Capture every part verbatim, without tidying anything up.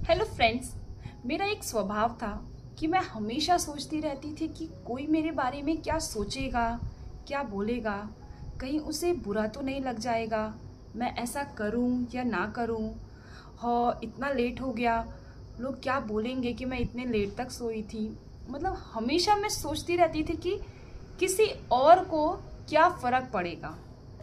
Hello friends, मेरा एक स्वभाव था कि मैं हमेशा सोचती रहती थी कि कोई मेरे बारे में क्या सोचेगा, क्या बोलेगा, कहीं उसे बुरा तो नहीं लग जाएगा, मैं ऐसा करूं या ना करूं। हाँ, इतना लेट हो गया, लोग क्या बोलेंगे कि मैं इतने लेट तक सोई थी। मतलब हमेशा मैं सोचती रहती थी कि किसी और को क्या फ़र्क पड़ेगा।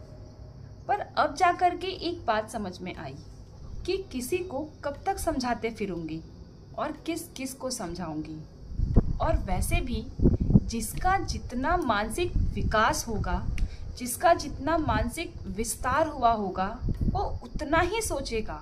पर अब जाकर के एक बात समझ में आई कि किसी को कब तक समझाते फिरूंगी और किस किस को समझाऊंगी। और वैसे भी जिसका जितना मानसिक विकास होगा, जिसका जितना मानसिक विस्तार हुआ होगा, वो उतना ही सोचेगा।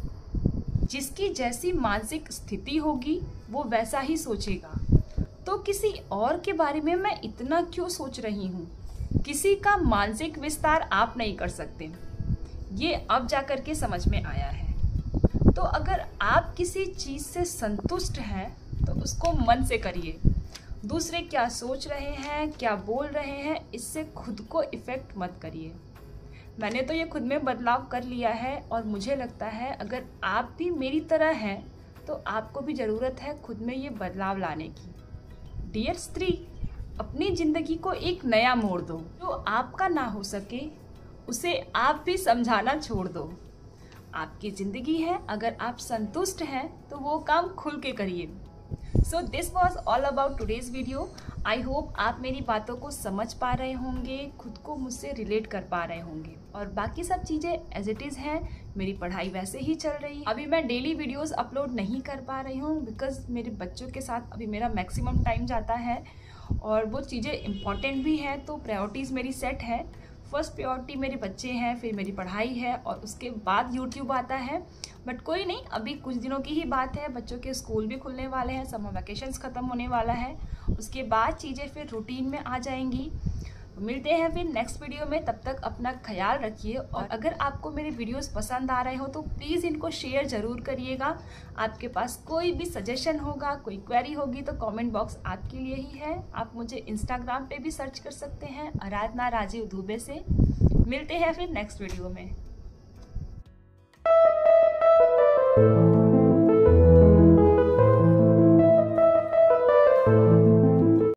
जिसकी जैसी मानसिक स्थिति होगी वो वैसा ही सोचेगा। तो किसी और के बारे में मैं इतना क्यों सोच रही हूँ? किसी का मानसिक विस्तार आप नहीं कर सकते, ये अब जाकर के समझ में आया है। तो अगर आप किसी चीज़ से संतुष्ट हैं तो उसको मन से करिए। दूसरे क्या सोच रहे हैं, क्या बोल रहे हैं, इससे खुद को इफ़ेक्ट मत करिए। मैंने तो ये खुद में बदलाव कर लिया है और मुझे लगता है अगर आप भी मेरी तरह हैं तो आपको भी ज़रूरत है खुद में ये बदलाव लाने की। डियर स्त्री, अपनी ज़िंदगी को एक नया मोड़ दो। जो आपका ना हो सके उसे आप भी समझाना छोड़ दो। आपकी ज़िंदगी है, अगर आप संतुष्ट हैं तो वो काम खुल के करिए। So this was all about today's video. I hope आप मेरी बातों को समझ पा रहे होंगे, खुद को मुझसे रिलेट कर पा रहे होंगे। और बाकी सब चीज़ें एज इट इज़ हैं, मेरी पढ़ाई वैसे ही चल रही है। अभी मैं डेली वीडियोस अपलोड नहीं कर पा रही हूँ बिकॉज मेरे बच्चों के साथ अभी मेरा मैक्सिमम टाइम जाता है और वो चीज़ें इम्पॉर्टेंट भी हैं, तो प्रायोरिटीज़ मेरी सेट है। फर्स्ट प्रायोरिटी मेरे बच्चे हैं, फिर मेरी पढ़ाई है और उसके बाद यूट्यूब आता है। बट कोई नहीं, अभी कुछ दिनों की ही बात है, बच्चों के स्कूल भी खुलने वाले हैं, समर वैकेशंस ख़त्म होने वाला है, उसके बाद चीज़ें फिर रूटीन में आ जाएंगी। मिलते हैं फिर नेक्स्ट वीडियो में, तब तक अपना ख्याल रखिए। और अगर आपको मेरे वीडियोस पसंद आ रहे हो तो प्लीज़ इनको शेयर ज़रूर करिएगा। आपके पास कोई भी सजेशन होगा, कोई क्वेरी होगी तो कमेंट बॉक्स आपके लिए ही है। आप मुझे इंस्टाग्राम पे भी सर्च कर सकते हैं, आराधना राजीव दुबे से। मिलते हैं फिर नेक्स्ट वीडियो में।